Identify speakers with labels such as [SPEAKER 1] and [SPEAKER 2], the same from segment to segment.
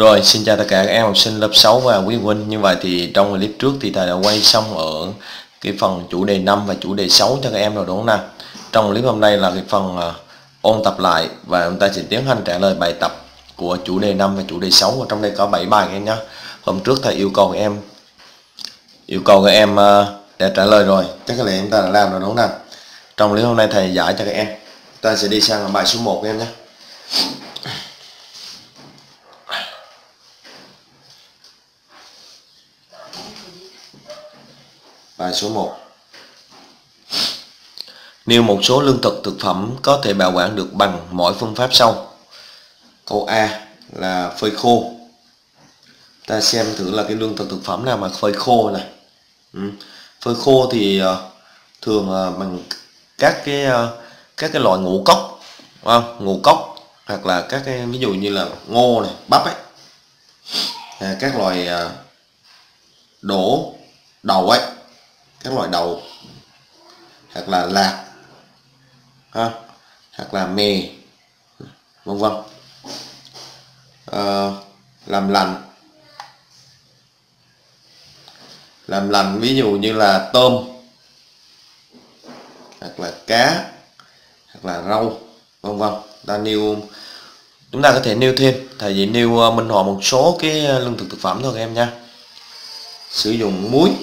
[SPEAKER 1] Rồi, xin chào tất cả các em học sinh lớp 6 và quý phụ huynh. Như vậy thì trong clip trước thì thầy đã quay xong ở cái phần chủ đề 5 và chủ đề 6 cho các em rồi đúng không nào? Trong clip hôm nay là cái phần ôn tập lại và chúng ta sẽ tiến hành trả lời bài tập của chủ đề 5 và chủ đề 6. Và trong đây có 7 bài các em nhé. Hôm trước thầy yêu cầu các em để trả lời rồi, chắc là chúng ta đã làm rồi đúng không nào? Trong clip hôm nay thầy giải cho các em. Ta sẽ đi sang bài số 1 các em nhé. Bài số 1. Nêu một số lương thực thực phẩm có thể bảo quản được bằng mỗi phương pháp sau. Câu A là phơi khô. Ta xem thử là cái lương thực thực phẩm nào mà phơi khô này. Phơi khô thì thường bằng các cái loại ngũ cốc, ngũ cốc hoặc là các cái ví dụ như là ngô này, bắp ấy, các loại đậu ấy, các loại đậu hoặc là lạc hoặc là mè vân vân. Làm lành ví dụ như là tôm hoặc là cá hoặc là rau vân vân. Chúng ta có thể nêu thêm, thầy chỉ nêu minh họa một số cái lương thực thực phẩm thôi các em nha. Sử dụng muối,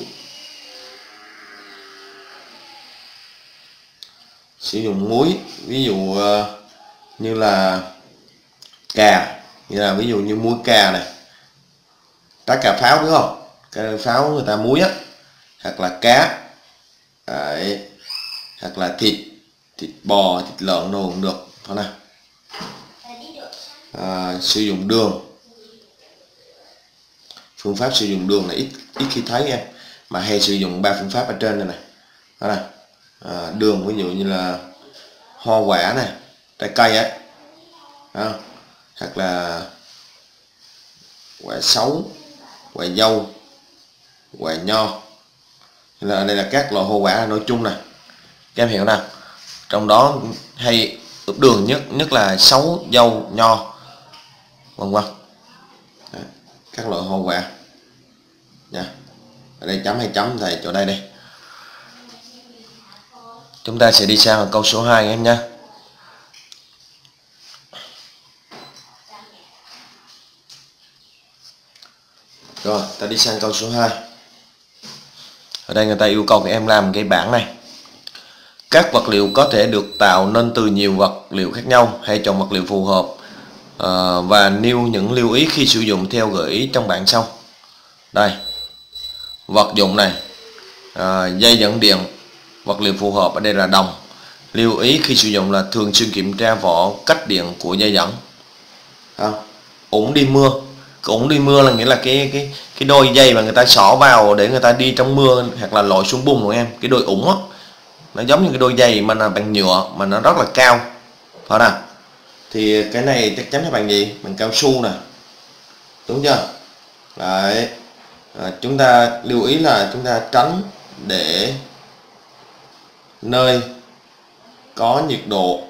[SPEAKER 1] ví dụ như là cà, ví dụ như muối cà này, trái cà pháo đúng không? Cái pháo người ta muối á, hoặc là cá đấy, hoặc là thịt bò, thịt lợn đồ cũng được thôi nào. Sử dụng đường, phương pháp sử dụng đường là ít khi thấy em, mà hay sử dụng 3 phương pháp ở trên này đó này. Đường ví dụ như là hoa quả này, trái cây ấy, hoặc là quả sấu, quả dâu, quả nho. Đây là các loại hoa quả nói chung này, các em hiểu nào? Trong đó hay ướp đường nhất là sấu, dâu, nho vân vân. Các loại hoa quả nha. Ở đây chấm hay chấm thầy chỗ đây đây. Chúng ta sẽ đi sang câu số 2 em nha. Rồi, ta đi sang câu số 2. Ở đây người ta yêu cầu các em làm cái bảng này. Các vật liệu có thể được tạo nên từ nhiều vật liệu khác nhau, hãy chọn vật liệu phù hợp và nêu những lưu ý khi sử dụng theo gợi ý trong bảng sau. Đây, vật dụng này, dây dẫn điện, vật liệu phù hợp ở đây là đồng. Lưu ý khi sử dụng là thường xuyên kiểm tra vỏ cách điện của dây dẫn. Ủng đi mưa. Ủng đi mưa là nghĩa là cái đôi dây mà người ta xỏ vào để người ta đi trong mưa hoặc là lội xuống bùn của em. Cái đôi ủng á, nó giống như cái đôi giày mà là bằng nhựa mà nó rất là cao, phải nào? Thì cái này chắc chắn là bằng gì? Bằng cao su nè, đúng chưa? Đấy. Chúng ta lưu ý là chúng ta tránh để nơi có nhiệt độ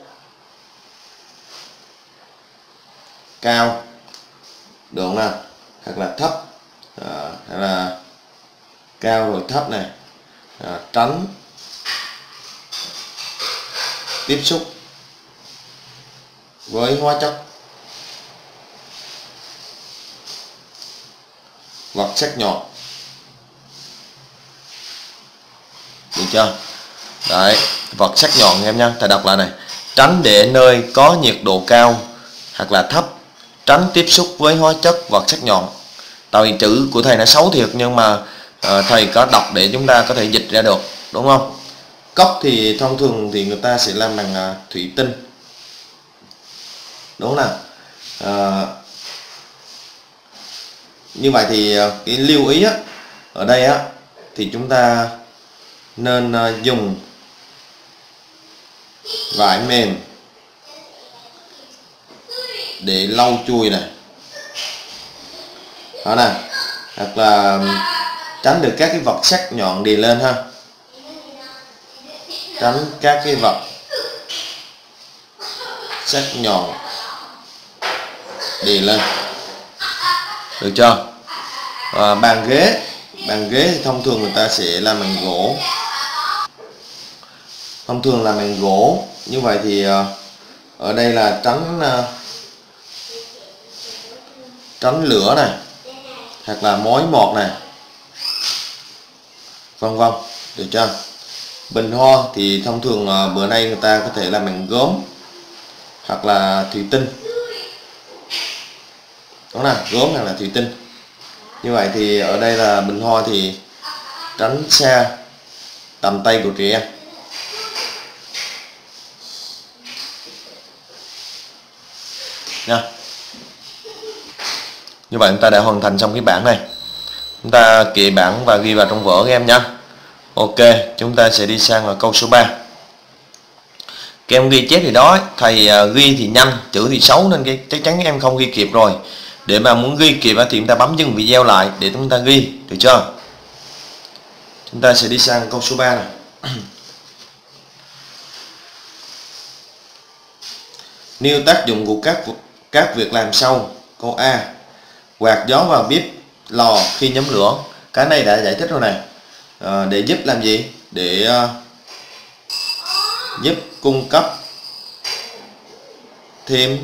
[SPEAKER 1] cao, được không nào? Hoặc là thấp, hay là cao rồi thấp này, tránh tiếp xúc với hóa chất, vật sắc nhọn, được chưa? Đấy, vật sắc nhọn em nha. Thầy đọc lại này: tránh để nơi có nhiệt độ cao hoặc là thấp, tránh tiếp xúc với hóa chất, vật sắc nhọn. Tại vì chữ của thầy nó xấu thiệt nhưng mà thầy có đọc để chúng ta có thể dịch ra được, đúng không? Cốc thì thông thường thì người ta sẽ làm bằng thủy tinh, đúng không nào? Như vậy thì cái lưu ý á, ở đây á, thì chúng ta nên dùng vải mềm để lau chùi này, đó nè, hoặc là tránh được các cái vật sắc nhọn đi lên ha, tránh các cái vật sắc nhọn đi lên. được chưa? Bàn ghế thì thông thường người ta sẽ làm bằng gỗ, như vậy thì ở đây là tránh lửa này, hoặc là mối mọt này, vân vân, được chưa? Bình hoa thì thông thường bữa nay người ta có thể làm bằng gốm hoặc là thủy tinh, đúng không? Gốm hoặc là thủy tinh. Như vậy thì ở đây là bình hoa thì tránh xa tầm tay của trẻ em nha. Như vậy chúng ta đã hoàn thành xong cái bảng này. Chúng ta kệ bảng và ghi vào trong vở các em nhé. Ok, chúng ta sẽ đi sang là câu số 3. Các em ghi chép thì đó, thầy ghi thì nhanh, chữ thì xấu nên chắc chắn các em không ghi kịp rồi. Để mà muốn ghi kịp thì chúng ta bấm dừng video lại để chúng ta ghi, được chưa? Chúng ta sẽ đi sang câu số 3 này. Nêu tác dụng của các việc làm sau. Câu A, quạt gió vào bếp lò khi nhóm lửa. Cái này đã giải thích rồi này. Để giúp làm gì? Để giúp cung cấp thêm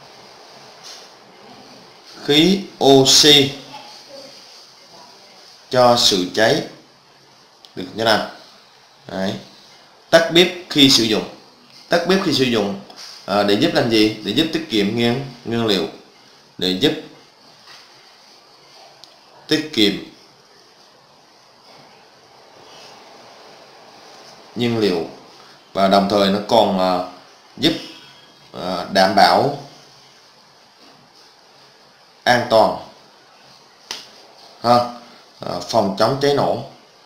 [SPEAKER 1] khí oxy cho sự cháy, được như nào? Đấy. Tắt bếp khi sử dụng, để giúp làm gì? Để giúp tiết kiệm nguyên liệu, để giúp tiết kiệm nhiên liệu, và đồng thời nó còn giúp đảm bảo an toàn, phòng chống cháy nổ.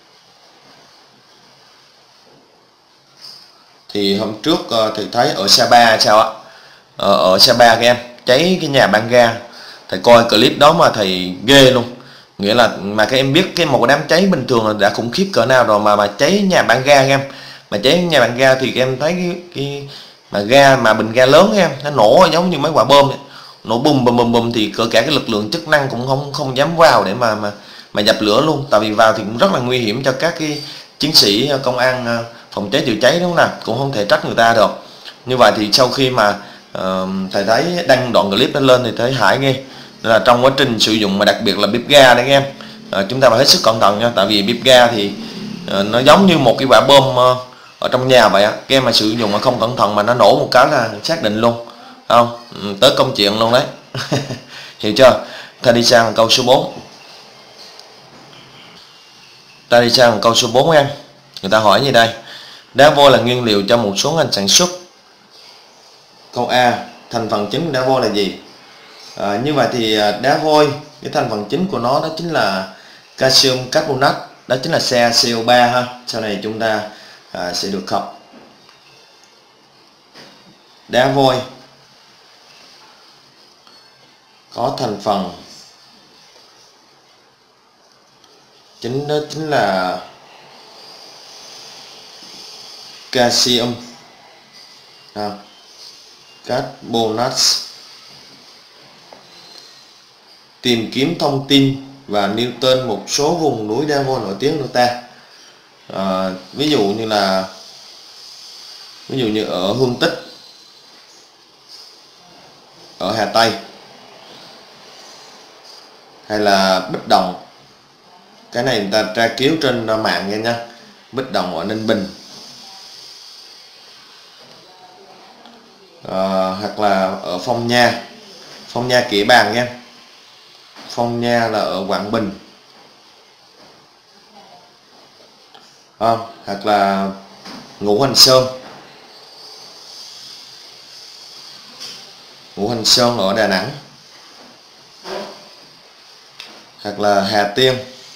[SPEAKER 1] Thì hôm trước thầy thấy ở Sapa sao ạ? Ở Sapa các em cháy cái nhà băng ga, thầy coi clip đó mà thầy ghê luôn. Nghĩa là mà các em biết cái một đám cháy bình thường là đã khủng khiếp cỡ nào rồi, mà cháy nhà băng ga các em, mà cháy nhà băng ga thì các em thấy cái mà ga mà bình ga lớn các em, nó nổ giống như mấy quả bom ấy. Nổ bùm bùm bùm bùm thì cỡ cả cái lực lượng chức năng cũng không dám vào để mà dập lửa luôn, tại vì vào thì cũng rất là nguy hiểm cho các cái chiến sĩ công an phòng cháy chữa cháy, đúng không nào? Cũng không thể trách người ta được. Như vậy thì sau khi mà thầy thấy đăng đoạn clip đó lên thì thấy hại nghe, là trong quá trình sử dụng mà đặc biệt là bếp ga đấy các em, chúng ta phải hết sức cẩn thận nha, tại vì bếp ga thì nó giống như một cái quả bom ở trong nhà vậy á. Các em mà sử dụng mà không cẩn thận mà nó nổ một cái là xác định luôn, không? Tới công chuyện luôn đấy. Hiểu chưa? Ta đi sang câu số 4. Em. Người ta hỏi như đây: đá vôi là nguyên liệu cho một số ngành sản xuất. Câu A, thành phần chính của đá vôi là gì? Như vậy thì đá vôi, cái thành phần chính của nó đó chính là calcium carbonate, đó chính là CaCO3 ha. Sau này chúng ta sẽ được học. Đá vôi có thành phần chính đó chính là calcium carbonate. Tìm kiếm thông tin và nêu tên một số vùng núi đá vôi nổi tiếng của nước ta. Ví dụ như ở Hương Tích, ở Hà Tây, hay là Bích Động. Cái này người ta tra cứu trên mạng nha. Bích Động ở Ninh Bình, hoặc là ở Phong Nha Kẻ Bàng nha. Phong Nha là ở Quảng Bình, hoặc là Ngũ Hành Sơn ở Đà Nẵng, hoặc là Hà Tiên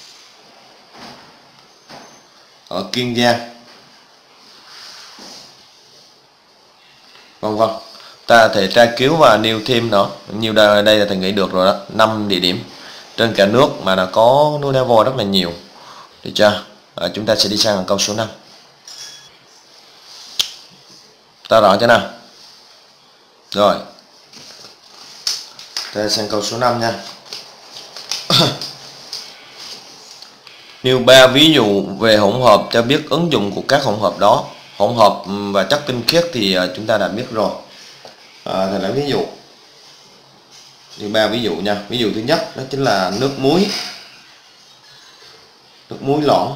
[SPEAKER 1] ở Kiên Giang, vân vân. Ta thể tra cứu và nêu thêm nữa. Nhiều đây là thầy nghĩ được rồi đó, 5 địa điểm trên cả nước mà nó có núi đá vôi rất là nhiều, được chưa? Chúng ta sẽ đi sang câu số 5. Ta rõ chưa nào? Rồi, ta sang câu số 5 nha. Nêu 3 ví dụ về hỗn hợp cho biết ứng dụng của các hỗn hợp đó. Hỗn hợp và chất tinh khiết thì chúng ta đã biết rồi. Thầy lấy ví dụ. Nêu 3 ví dụ nha. Ví dụ thứ nhất đó chính là nước muối. Nước muối loãng.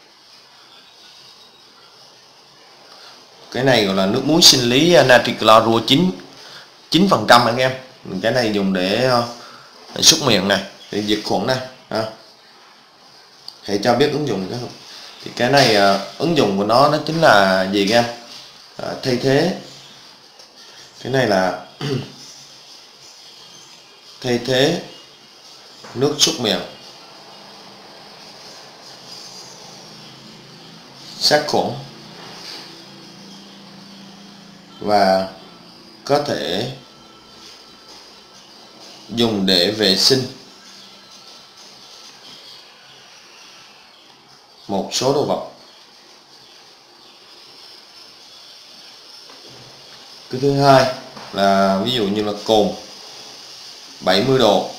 [SPEAKER 1] Cái này gọi là nước muối sinh lý natri clorua 9% anh em. Cái này dùng để súc miệng này, để diệt khuẩn này. Hãy cho biết ứng dụng cái thì cái này ứng dụng của nó chính là gì các em? Thay thế cái này là thay thế nước súc miệng, sát khuẩn và có thể dùng để vệ sinh một số đồ vật. Cái thứ hai là ví dụ như là cồn 70 độ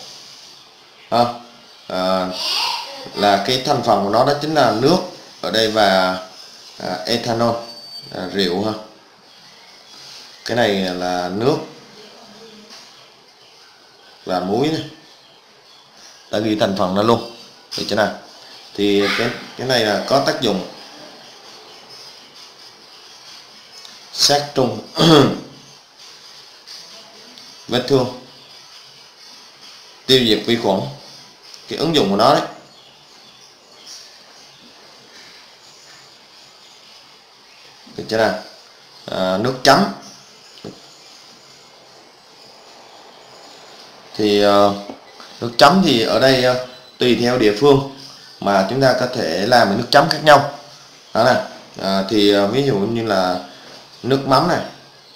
[SPEAKER 1] là cái thành phần của nó đó chính là nước ở đây và ethanol, rượu ha. Cái này là nước và muối này, ta ghi thành phần nó luôn được chưa nào. Thì cái này là có tác dụng sát trùng vết thương, tiêu diệt vi khuẩn, cái ứng dụng của nó đấy. Được chưa nào. Nước chấm thì nước chấm thì ở đây tùy theo địa phương mà chúng ta có thể làm nước chấm khác nhau đó này. Thì ví dụ như là nước mắm này,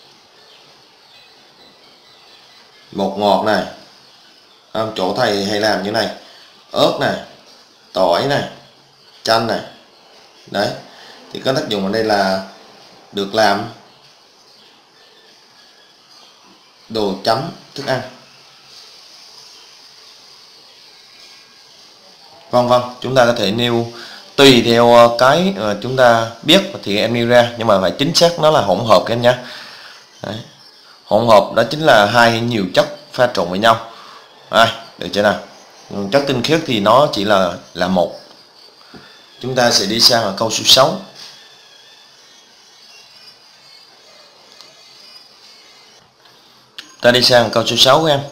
[SPEAKER 1] bột ngọt này, chỗ thầy hay làm như này, ớt này, tỏi này, chanh này đấy, thì có tác dụng ở đây là được làm đồ chấm thức ăn. Vâng, chúng ta có thể nêu tùy theo cái chúng ta biết thì em nêu ra, nhưng mà phải chính xác nó là hỗn hợp các em nhé. Hỗn hợp đó chính là hai hay nhiều chất pha trộn với nhau. Được chưa nào. Chất tinh khiết thì nó chỉ là một. Chúng ta sẽ đi sang ở câu số 6. Ta đi sang câu số 6 các em.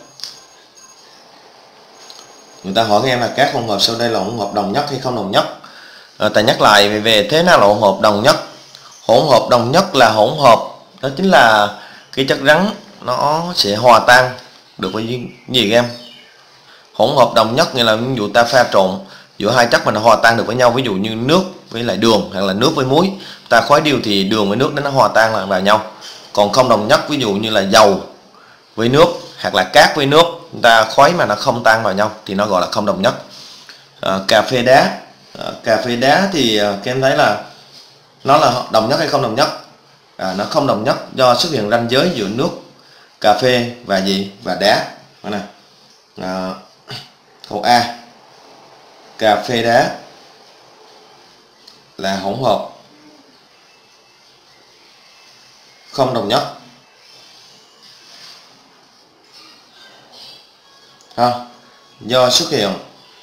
[SPEAKER 1] Người ta hỏi các em là các hỗn hợp sau đây là hỗn hợp đồng nhất hay không đồng nhất. Ta nhắc lại về thế nào là hỗn hợp đồng nhất. Hỗn hợp đồng nhất là hỗn hợp đó chính là cái chất rắn nó sẽ hòa tan được với gì các em. Hỗn hợp đồng nhất nghĩa là ví dụ ta pha trộn giữa hai chất mà nó hòa tan được với nhau, ví dụ như nước với lại đường hoặc là nước với muối, ta khuấy đều thì đường với nước nó hòa tan lại vào nhau. Còn không đồng nhất ví dụ như là dầu với nước hoặc là cát với nước, ta khuấy mà nó không tan vào nhau thì nó gọi là không đồng nhất. Cà phê đá, cà phê đá thì các em thấy là nó là đồng nhất hay không đồng nhất. Nó không đồng nhất do xuất hiện ranh giới giữa nước cà phê và gì và đá. Này. Câu A, cà phê đá là hỗn hợp không đồng nhất. Do xuất hiện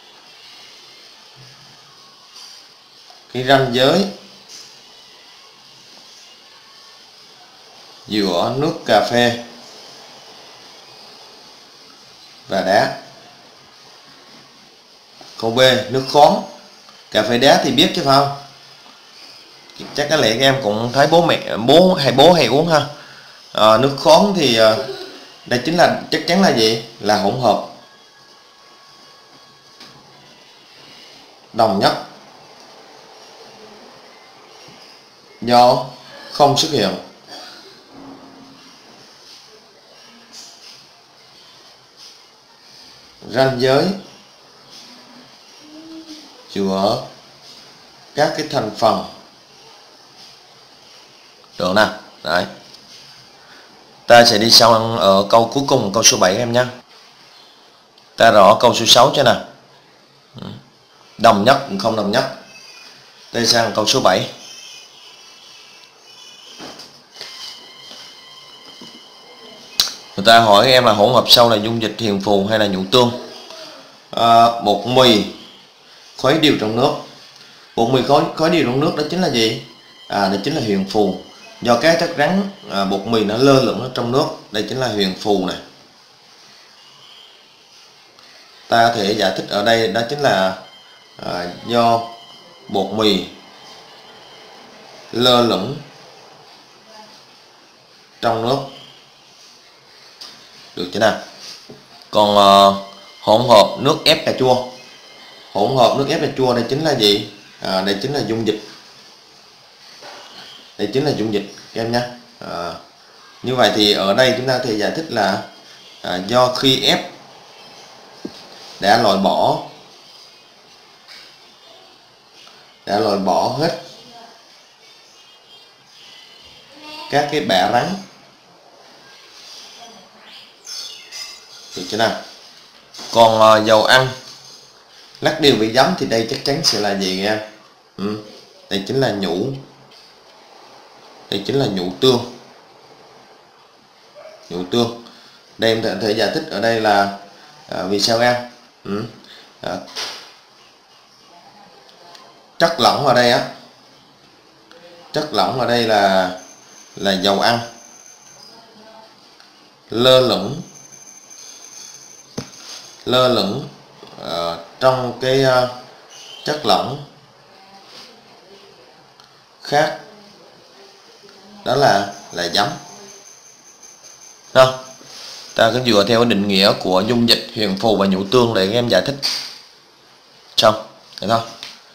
[SPEAKER 1] cái ranh giới giữa nước cà phê và đá. Câu B, nước khoáng. Cà phê đá thì biết chứ phải không? Chắc có lẽ các em cũng thấy bố hay uống ha. Nước khoáng thì đây chính là chắc chắn là gì? Là hỗn hợp đồng nhất do không xuất hiện ranh giới giữa các cái thành phần. Được nào. Đấy. Ta sẽ đi sang ở câu cuối cùng, câu số 7 em nhé. Ta rõ câu số 6 cho nào. đồng nhất cũng không đồng nhất. Đây sang câu số 7. Người ta hỏi em là hỗn hợp sau là dung dịch hiền phù hay là nhũ tương. Bột mì khuấy đều trong nước. Bột mì khuấy đều trong nước đó chính là gì? Đó chính là huyền phù. Do các chất rắn bột mì nó lơ lửng ở trong nước, đây chính là huyền phù này. Ta có thể giải thích ở đây đó chính là do bột mì lơ lửng trong nước, được chưa nào? Còn hỗn hợp nước ép cà chua, hỗn hợp nước ép cà chua đây chính là gì? Đây chính là dung dịch, đây chính là dung dịch các em nhé. Như vậy thì ở đây chúng ta có thể giải thích là do khi ép đã loại bỏ hết các cái bã rắn, được chưa nào? Còn dầu ăn lắc đều với giấm thì đây chắc chắn sẽ là gì nghe? Đây chính là nhũ, đây chính là nhũ tương. Nhũ tương đây em có thể giải thích ở đây là vì sao em? Chất lỏng ở đây chất lỏng ở đây là dầu ăn lơ lửng trong cái chất lỏng khác, đó là giấm. Đó, ta cứ dựa theo định nghĩa của dung dịch, huyền phù và nhũ tương để các em giải thích. Xong, được không?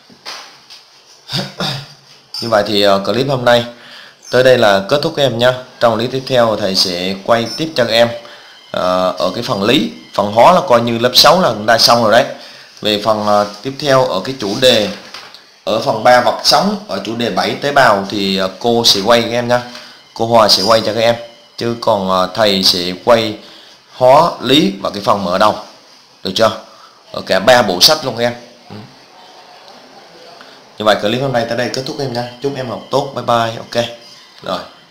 [SPEAKER 1] Như vậy thì clip hôm nay tới đây là kết thúc các em nhé. Trong clip tiếp theo thầy sẽ quay tiếp cho các em ở cái phần lý, phần hóa là coi như lớp 6 là chúng ta xong rồi đấy. Về phần tiếp theo ở cái chủ đề ở phần 3 vật sống, ở chủ đề 7 tế bào thì cô sẽ quay các em nhé. Cô Hòa sẽ quay cho các em, chứ còn thầy sẽ quay hóa lý và cái phần mở đầu, được chưa? Ở cả 3 bộ sách luôn các em. Như vậy clip hôm nay tới đây kết thúc em nha. Chúc em học tốt. Bye bye. Ok rồi.